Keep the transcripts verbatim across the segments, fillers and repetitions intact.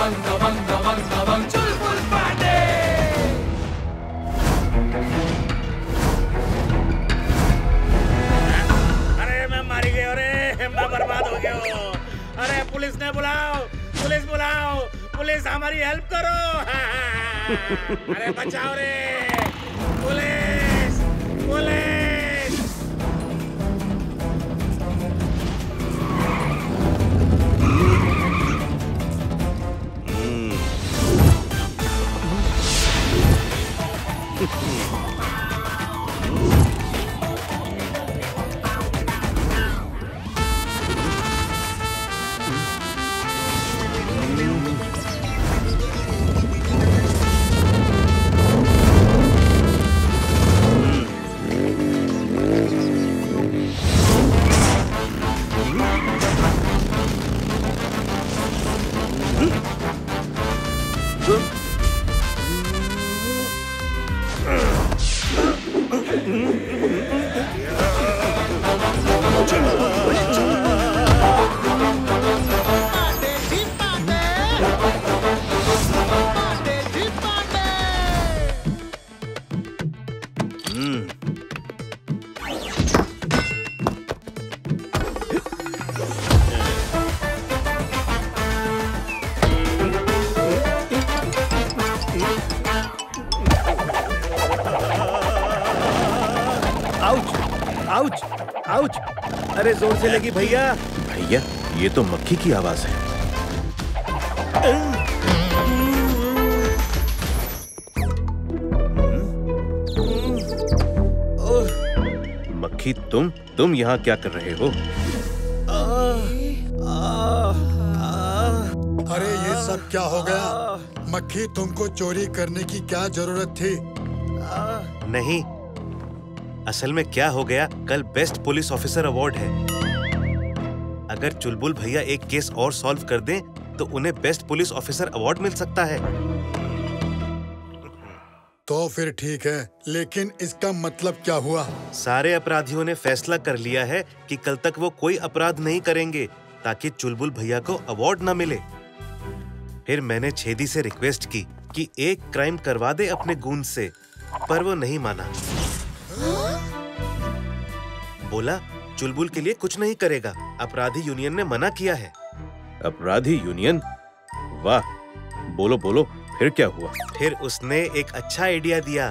दबंग दबंग दबंग दबंग चुलबुल पांडे। अरे मैं मारी गई, अरे मैं बर्बाद हो गया हूँ। अरे पुलिस ने बुलाओ, पुलिस बुलाओ, पुलिस हमारी हेल्प करो। अरे बचाओ रे, पुलिस पुलिस। आउच, आउच, अरे जोर से लगी भैया। भैया, ये तो मक्खी की आवाज है। मक्खी, तुम तुम यहाँ क्या कर रहे हो? अरे ये सब क्या हो गया? मक्खी, तुमको चोरी करने की क्या जरूरत थी? नहीं, असल में क्या हो गया, कल बेस्ट पुलिस ऑफिसर अवार्ड है। अगर चुलबुल भैया एक केस और सॉल्व कर दें तो उन्हें बेस्ट पुलिस ऑफिसर अवार्ड मिल सकता है। तो फिर ठीक है, लेकिन इसका मतलब क्या हुआ? सारे अपराधियों ने फैसला कर लिया है कि कल तक वो कोई अपराध नहीं करेंगे ताकि चुलबुल भैया को अवार्ड न मिले। फिर मैंने छेदी से रिक्वेस्ट की कि एक क्राइम करवा दे अपने गूंज से, पर वो नहीं माना। बोला चुलबुल के लिए कुछ नहीं करेगा, अपराधी यूनियन ने मना किया है। अपराधी यूनियन? वाह, बोलो बोलो, फिर क्या हुआ? फिर उसने एक अच्छा आइडिया दिया।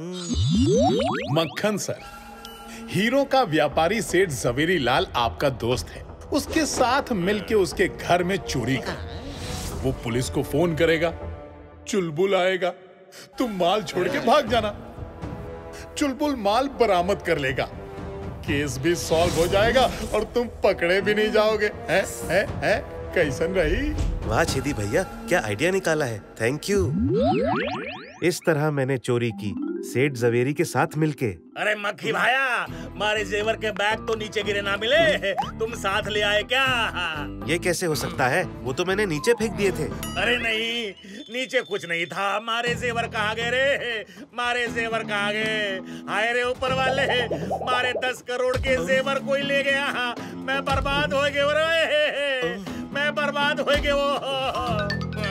मक्खन सर, हीरो का व्यापारी सेठ जवेरी लाल आपका दोस्त है, उसके साथ मिलके उसके घर में चोरी कर। वो पुलिस को फोन करेगा, चुलबुल आएगा, तुम माल छोड़ के भाग जाना। चुलबुल माल बरामद कर लेगा, केस भी सॉल्व हो जाएगा और तुम पकड़े भी नहीं जाओगे। हैं हैं हैं कैसन रही? वाह छेदी भैया, क्या आइडिया निकाला है, थैंक यू। इस तरह मैंने चोरी की, सेठ जवेरी के साथ मिलके। अरे मक्खी भाया, मारे जेवर के बैग तो नीचे गिरे ना मिले, तुम साथ ले आए क्या? ये कैसे हो सकता है, वो तो मैंने नीचे फेंक दिए थे। अरे नहीं, नीचे कुछ नहीं था, मारे जेवर कहाँ गए रे? मारे जेवर कहाँ गए? हाय रे ऊपर वाले, मारे दस करोड़ के जेवर कोई ले गया, मैं बर्बाद हो गया रे, मैं बर्बाद हो गया वो।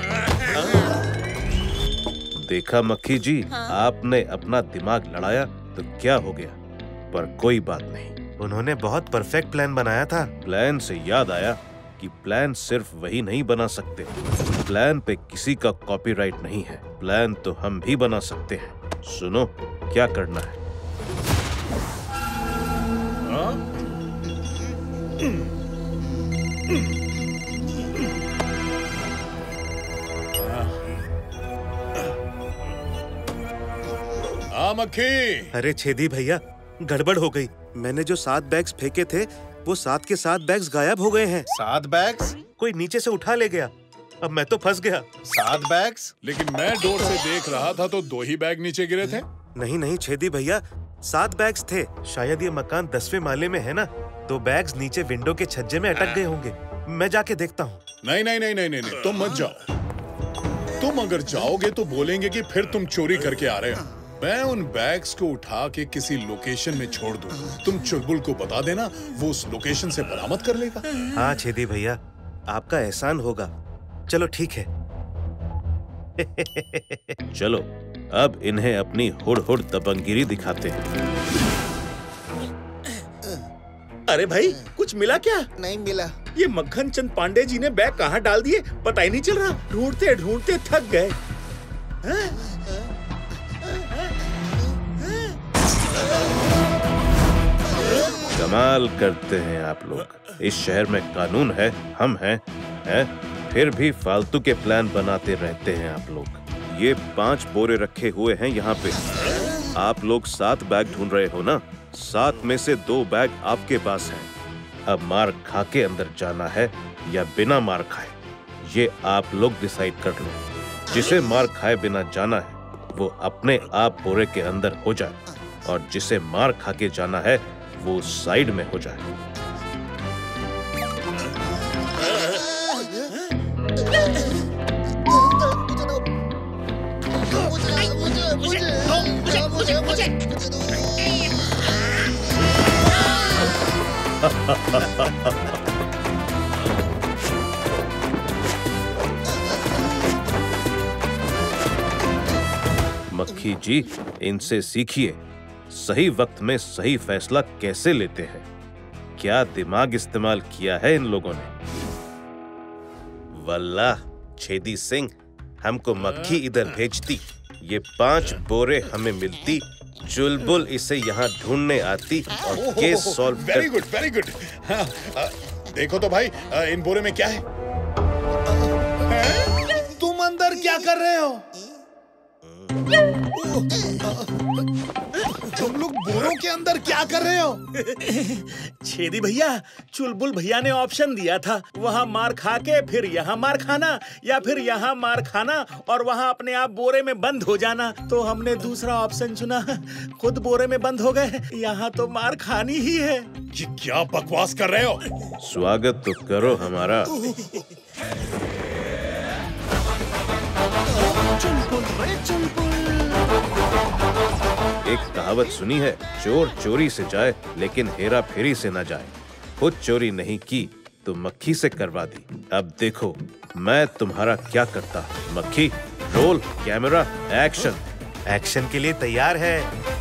देखा मक्खी जी, हाँ? आपने अपना दिमाग लड़ाया तो क्या हो गया, पर कोई बात नहीं। उन्होंने बहुत परफेक्ट प्लान बनाया था। प्लान से याद आया कि प्लान सिर्फ वही नहीं बना सकते, प्लान पे किसी का कॉपीराइट नहीं है, प्लान तो हम भी बना सकते हैं। सुनो क्या करना है। हाँ मक्खी। अरे छेदी भैया, गड़बड़ हो गई। मैंने जो सात बैग्स फेंके थे वो सात के सात बैग्स गायब हो गए हैं। सात बैग्स? कोई नीचे से उठा ले गया, अब मैं तो फंस गया। सात बैग्स? लेकिन मैं डोर से देख रहा था तो दो ही बैग नीचे गिरे थे। नहीं नहीं छेदी भैया, सात बैग्स थे। शायद ये मकान दसवें माले में है ना, तो बैग्स नीचे विंडो के छज्जे में अटक गए होंगे। मैं जाके देखता हूँ। नहीं नहीं नहीं नहीं नहीं, तुम मत जाओ। तुम अगर जाओगे तो बोलेंगे कि फिर तुम चोरी करके आ रहे हो। मैं उन बैग्स को उठा के किसी लोकेशन में छोड़ दूं। तुम चुलबुल को बता देना, वो उस लोकेशन से बरामद कर लेगा। हाँ छेदी भैया, आपका एहसान होगा। चलो ठीक है, चलो अब इन्हें अपनी हुड़ हुड़ दबंगिरी दिखाते हैं। अरे भाई, कुछ मिला क्या? नहीं मिला। ये मक्खन चंद पांडे जी ने बैग कहाँ डाल दिए पता ही नहीं चल रहा। ढूंढते ढूंढते थक गए। कमाल करते हैं आप लोग। इस शहर में कानून है, हम हैं, हैं? फिर भी फालतू के प्लान बनाते रहते हैं आप लोग। ये पांच बोरे रखे हुए हैं यहाँ पे। आप लोग सात बैग ढूंढ रहे हो ना? सात में से दो बैग आपके पास हैं। अब मार खा के अंदर जाना है या बिना मार खाए, ये आप लोग डिसाइड कर लो। जिसे मार खाए बिना जाना है वो अपने आप बोरे के अंदर हो जाए, और जिसे मार खा के जाना है वो साइड में हो जाए। मक्खी जी, इनसे सीखिए सही वक्त में सही फैसला कैसे लेते हैं। क्या दिमाग इस्तेमाल किया है इन लोगों ने। वल्लाह छेदी सिंह, हमको मक्खी इधर भेजती, ये पांच बोरे हमें मिलती, चुलबुल इसे यहाँ ढूंढने आती और केस सॉल्व कर। Very good, very good. देखो तो भाई, आ, इन बोरे में क्या है? तुम अंदर क्या कर रहे हो? तुम लोग बोरों के अंदर क्या कर रहे हो? छेदी भैया, चुलबुल भैया ने ऑप्शन दिया था, वहाँ मार खा के फिर यहाँ मार खाना, या फिर यहाँ मार खाना और वहाँ अपने आप बोरे में बंद हो जाना। तो हमने दूसरा ऑप्शन चुना, खुद बोरे में बंद हो गए। यहाँ तो मार खानी ही है। ये क्या बकवास कर रहे हो? स्वागत तो करो हमारा। एक कहावत सुनी है, चोर चोरी से जाए लेकिन हेरा फेरी से ना जाए। खुद चोरी नहीं की तो मक्खी से करवा दी। अब देखो मैं तुम्हारा क्या करता। मक्खी, रोल कैमरा एक्शन। एक्शन के लिए तैयार है।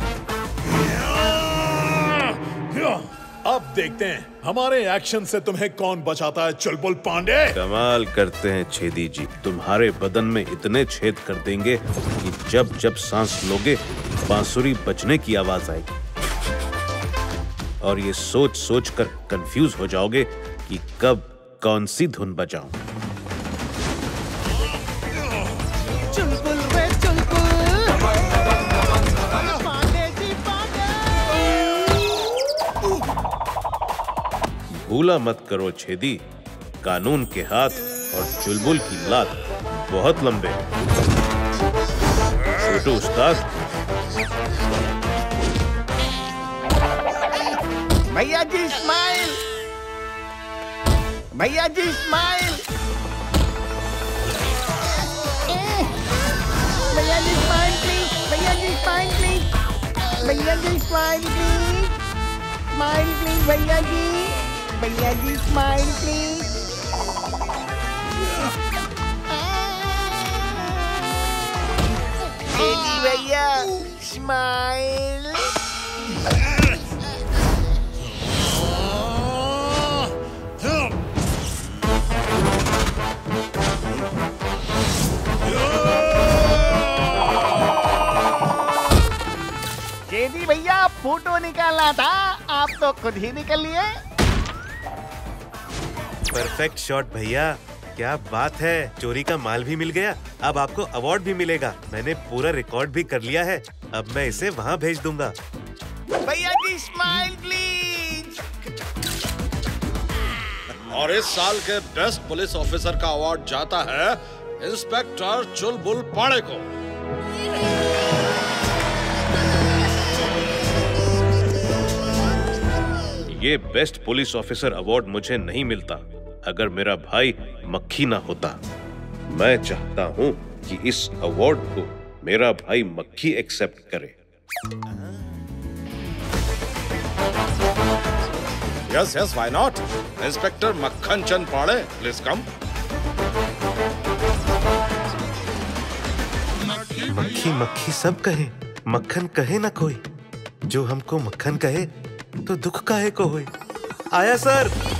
अब देखते हैं हमारे एक्शन से तुम्हें कौन बचाता है, चुलबुल पांडे। कमाल करते हैं छेदी जी, तुम्हारे बदन में इतने छेद कर देंगे कि जब जब सांस लोगे बांसुरी बजने की आवाज आएगी, और ये सोच सोच कर कंफ्यूज हो जाओगे कि कब कौन सी धुन बजाऊं। चुलबुल रे चुलबुल, पांडे जी पांडे। भूला मत करो छेदी, कानून के हाथ और चुलबुल की लात बहुत लंबे। छोटू उस्ताद। भैया जी स्माइल, भैया जी स्माइल, भैया जी स्माइल प्लीज, भैया जी स्माइल प्लीज, भैया जी स्माइल प्लीज, स्माइल प्लीज भैया जी, भैया जी स्माइल प्लीज। भैया स्माइल। जेडी भैया फोटो निकालना था, आप तो खुद ही निकल लिए। परफेक्ट शॉट भैया, क्या बात है। चोरी का माल भी मिल गया, अब आपको अवार्ड भी मिलेगा। मैंने पूरा रिकॉर्ड भी कर लिया है, अब मैं इसे वहाँ भेज दूंगा। भैया जी स्माइल प्लीज। और इस साल के बेस्ट पुलिस ऑफिसर का अवार्ड जाता है इंस्पेक्टर चुलबुल पांडे को। ये बेस्ट पुलिस ऑफिसर अवार्ड मुझे नहीं मिलता अगर मेरा भाई मक्खी ना होता। मैं चाहता हूँ कि इस अवार्ड को मेरा भाई मक्खी एक्सेप्ट करे। Yes yes, why not. Inspector Makkhan Chand Pandey, please come. मक्खी मक्खी सब कहे, मक्खन कहे ना कोई। जो हमको मक्खन कहे तो दुख काहे को होए। आया सर।